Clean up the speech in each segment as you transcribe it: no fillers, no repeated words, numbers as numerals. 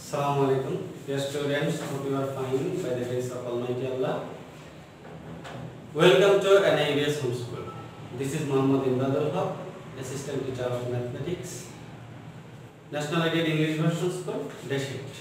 Assalamu alaikum. Dear students, hope you are fine by the grace of Almighty Allah. Welcome to NIVS Homeschool. This is Muhammad Imdadul Haq, Assistant Teacher of Mathematics, National Aided English Version School, Day Shift.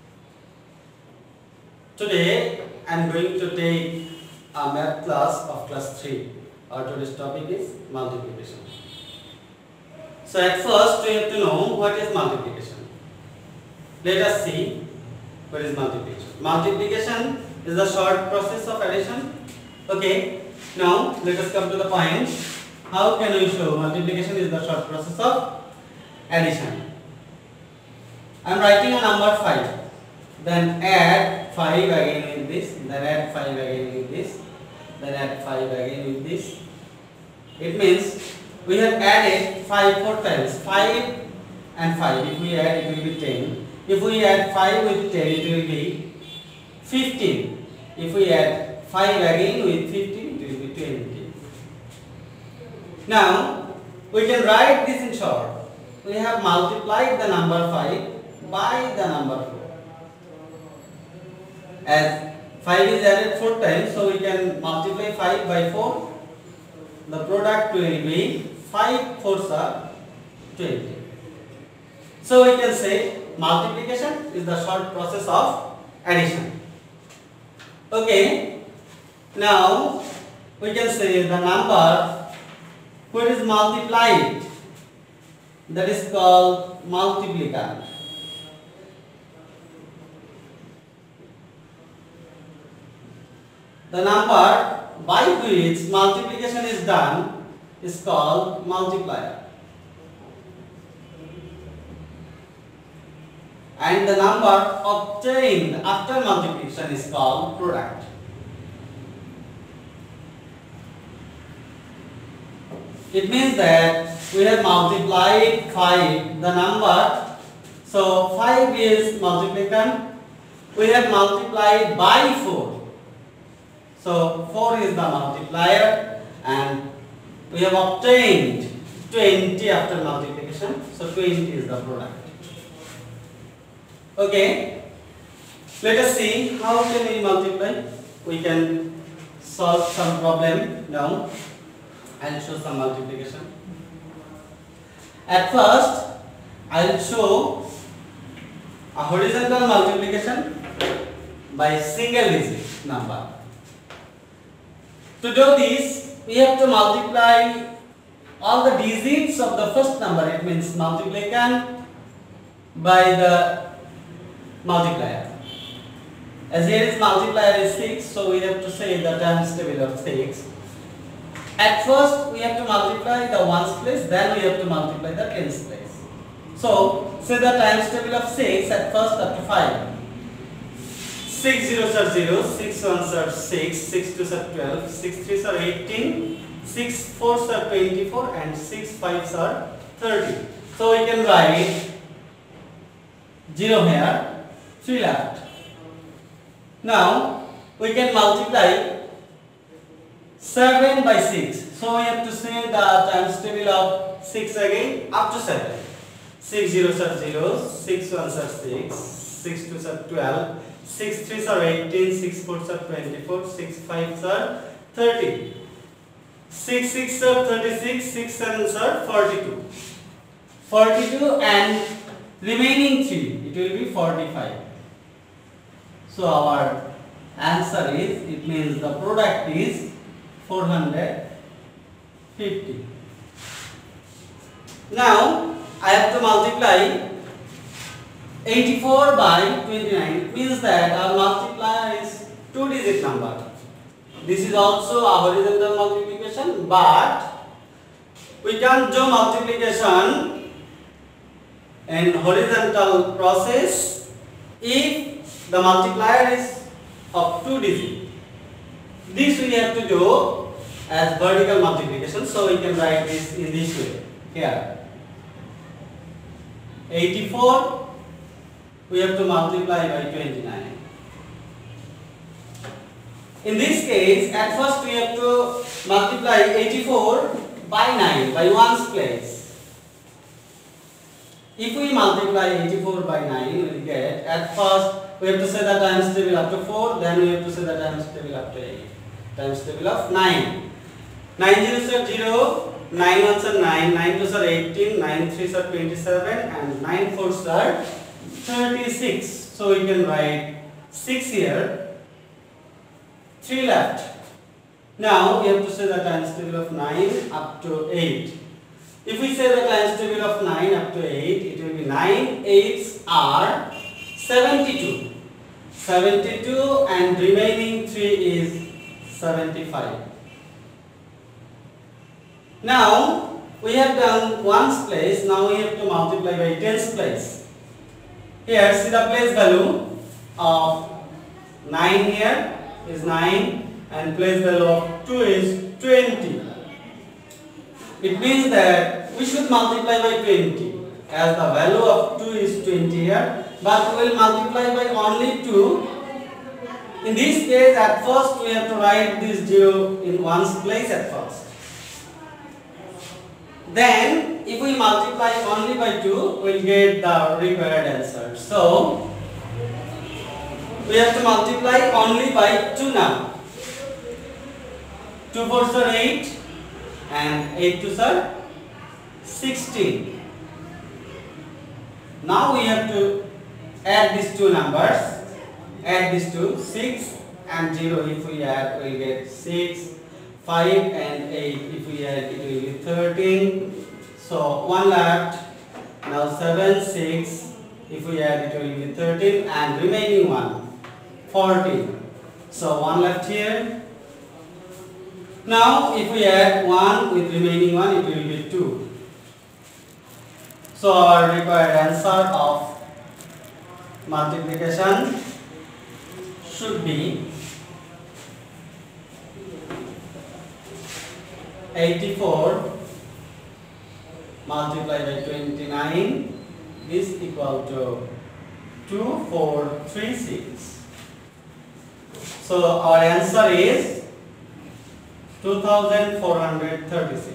Today I am going to take a math class of class 3. Our today's topic is multiplication. So at first we have to know what is multiplication. Let us see what is multiplication. Multiplication is the short process of addition. Okay, now let us come to the point. How can we show multiplication is the short process of addition? I am writing a number 5. Then add 5 again with this. Then add 5 again with this. Then add 5 again with this. It means we have added 5 4 times. 5 and 5. If we add, it will be 10. If we add 5 with 10, it will be 15. If we add 5 again with 15, it will be 20. Now, we can write this in short. We have multiplied the number 5 by the number 4. As 5 is added 4 times, so we can multiply 5 by 4. The product will be 5 4s are 20. So we can say multiplication is the short process of addition. Okay, now we can say the number which is multiplied, that is called multiplicand. The number by which multiplication is done is called multiplier. And the number obtained after multiplication is called product. It means that we have multiplied 5, the number. So 5 is multiplicand. We have multiplied by 4. So 4 is the multiplier, and we have obtained 20 after multiplication. So 20 is the product. Okay, let us see how can we multiply. We can solve some problem now and show some multiplication. At first, I will show a horizontal multiplication by single digit number. To do this, we have to multiply all the digits of the first number. It means multiplicand by the multiplier. As here is multiplier is 6, so we have to say the times table of 6. At first we have to multiply the ones place, then we have to multiply the tens place. So say the times table of 6 at first up to 5. 6 zeros are 0, 6 ones are 6, 6 twos are 12, 6 threes are 18, 6 fours are 24, and 6 fives are 30. So we can write 0 here, 3 left. Now we can multiply 7 by 6. So we have to say the times table of 6 again up to 7. 6 zeros are 0, 6 ones are 6, 6 twos are 12, 6 threes are 18, 6 fours are 24, 6 fives are 30. 6 sixes are 36, 6 sevens are 42. 42 and remaining 3, it will be 45. So our answer is, it means the product is 450. Now I have to multiply 84 by 29. It means that our multiplier is 2-digit number. This is also a horizontal multiplication, but we can't do multiplication in horizontal process if the multiplier is of 2 digits. This we have to do as vertical multiplication, so we can write this in this way. Here 84 we have to multiply by 29. In this case, at first we have to multiply 84 by 9 by ones place. if we multiply 84 by 9, we will get, at first we have to say the times table up to 4, then we have to say the times table up to 8. Times table of 9. 9 zeros are 0, 9 ones are 9, 9 twos are 18, 9 threes are 27, and 9 fours are 36. So we can write 6 here, 3 left. Now we have to say the times table of 9 up to 8. If we say the times table of 9 up to 8, it will be 9 8s are 72. 72 and remaining 3 is 75. Now we have done ones place, now we have to multiply by tens place. Here see the place value of 9 here is 9 and place value of 2 is 20. It means that we should multiply by 20 as the value of 2 is 20 here, but we will multiply by only 2. In this case, at first we have to write this 0 in ones place at first. Then if we multiply only by 2, we will get the required answer. So we have to multiply only by 2 now. 2 fours are 8 and 8 twos are 16. Now we have to add these two numbers. Add these two, 6 and 0. If we add, we will get 6. 5 and 8. If we add, it will be 13. So 1 left. Now 7, 6. If we add, it will be 13 and remaining 1, 14. So 1 left here. Now if we add 1 with remaining 1, it will be 2. So our required answer of multiplication should be 84 multiplied by 29 is equal to 2436. So our answer is 2436.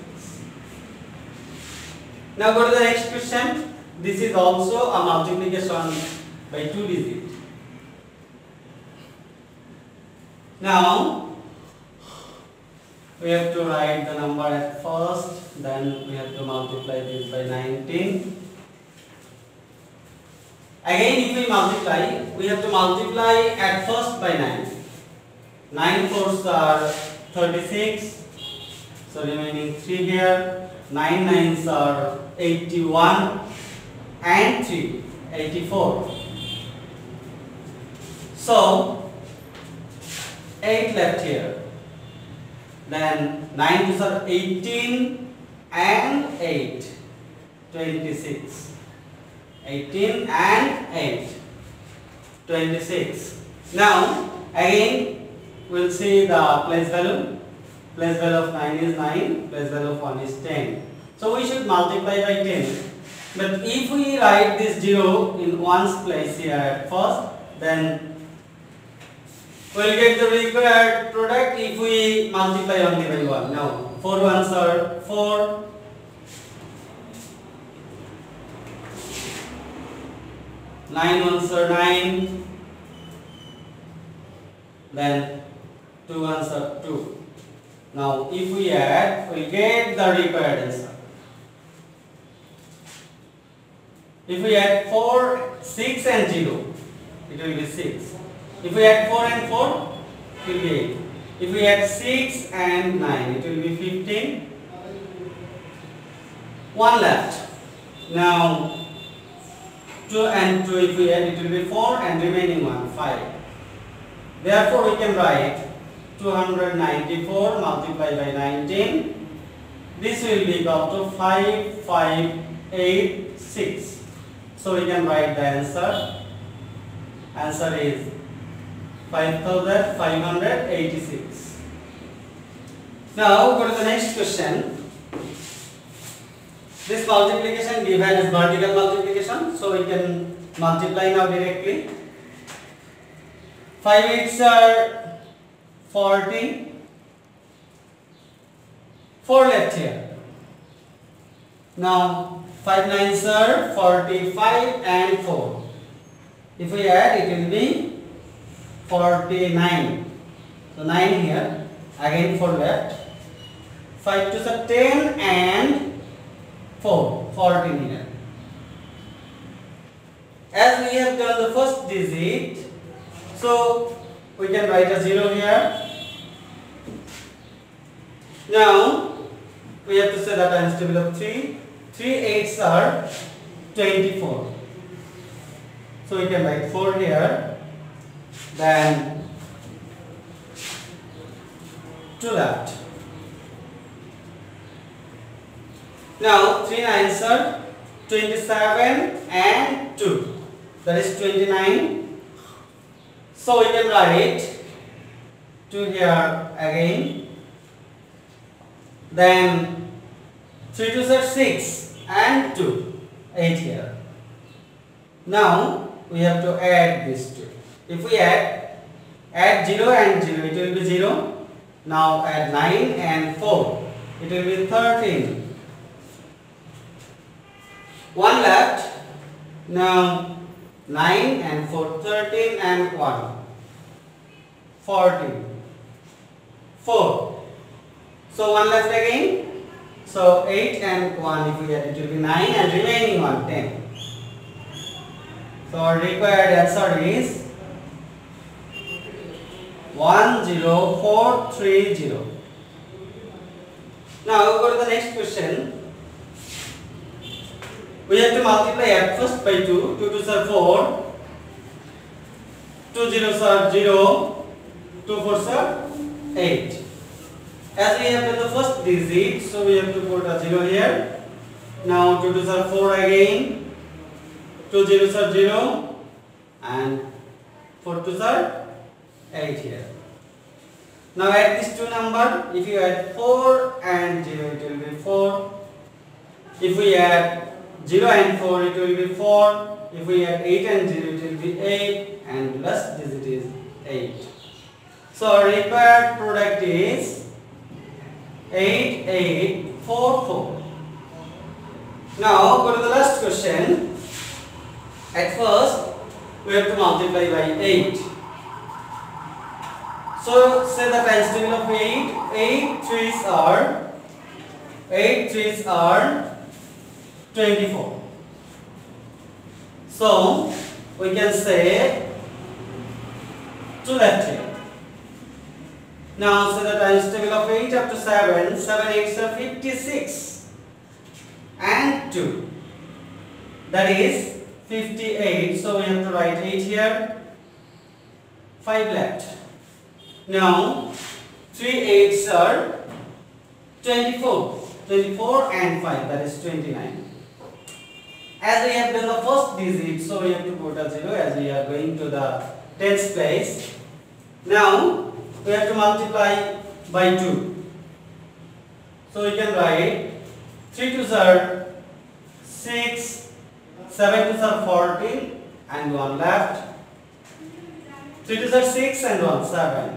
Now go to the next question. This is also a multiplication by 2 digits. Now we have to write the number at first, then we have to multiply this by 19. Again, if we multiply, we have to multiply at first by 9. 9 fours are 36, so remaining 3 here. 9 nines are 81 and 3, 84. So 8 left here. Then 9 twos are 18 and 8, 26. 18 and 8, 26. Now again we'll see the place value. Place value of 9 is 9, place value of 1 is 10. So we should multiply by 10. But if we write this 0 in ones place here at first, then we will get the required product if we multiply only by 1. Now 4 ones are 4. 9 ones are 9. Then 2 ones are 2. Now if we add, we get the required answer. If we add 4, 6 and 0, it will be 6. If we add 4 and 4, it will be 8. If we add 6 and 9, it will be 15. 1 left. Now 2 and 2, if we add, it will be 4 and remaining 1, 5. Therefore we can write 294 multiplied by 19. This will be equal to 5586. So we can write the answer. Answer is 5586. Now go to the next question. This multiplication given as vertical multiplication, so we can multiply now directly. 5 8s are 40. 4 left here. Now 5 9s are 45 and 4. If we add, it will be 49. So 9 here, again 4 left. 5 2s are 10 and 4, 14 here. As we have done the first digit, so we can write a 0 here. Now we have to say the times table of 3. 3 8s are 24. So we can write 4 here, then 2 left. Now 3 9s are 27 and 2. That is 29. So we can write 2 here again. Then 3 2s are 6 and 2. 8 here. Now we have to add these two. If we add 0 and 0, it will be 0. Now add 9 and 4, it will be 13. 1 left. Now 9 and 4, 13 and 1, 14. 4. So 1 left again. So 8 and 1, if we add, it will be 9 and remaining 1, 10. So our required answer is 10430. Now go to the next question. We have to multiply at first by 2. 2 2s are 4. 2 zeros are 0. 2 4s are 8. As we have done the first digit, so we have to put a 0 here. Now 2 2s are 4 again. 2 zeros are 0 and 4 2s are 8 here. Now add these two numbers. If you add 4 and 0, it will be 4. If we add 0 and 4, it will be 4. If we add 8 and 0, it will be 8, and last digit is 8. So our required product is 8844. Now go to the last question. At first we have to multiply by 8. So say the times table of 8. 8 3s are 24. So we can say 2 left here. Now say the times table of 8 up to 7. 7 8s are 56 and 2. That is 58. So we have to write 8 here. 5 left. Now 3 8s are 24. 24 and 5, that is 29. As we have done the first digit, so we have to put a 0 as we are going to the tens place. Now we have to multiply by 2. So we can write 3 2s are 6, 7 2s are 14 and 1 left. 3 2s are 6 and 1 7.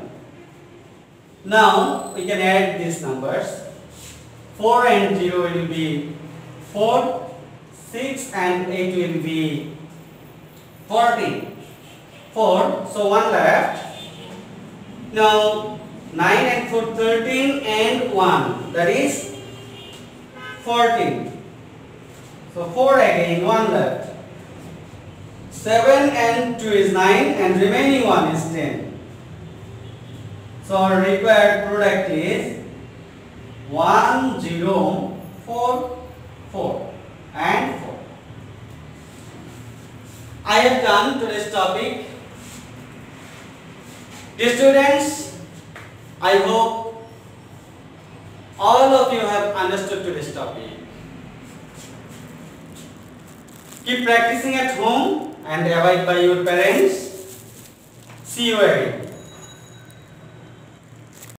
Now we can add these numbers. 4 and 0 will be 4. 6 and 8 will be 14. 4. So 1 left. Now 9 and 4 13 and 1. That is 14. So 4 again, 1 left. 7 and 2 is 9 and remaining 1 is 10. So our required product is 1044 and 4. I have done today's topic. Dear students, I hope all of you have understood today's topic. Keep practicing at home and abide by your parents. See you again.